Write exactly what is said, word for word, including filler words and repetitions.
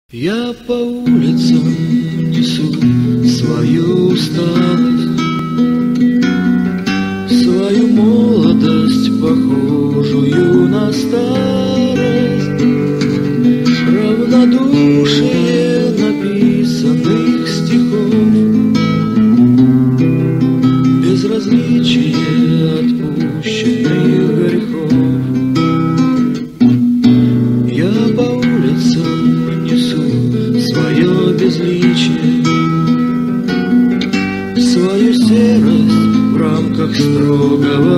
Я по улицам несу свою усталость, свою молодость, похожую на старость, равнодушие написанных стихов, безразличие отпущенных грехов. Я по улицам несу свое безличие, свою серость в рамках строгого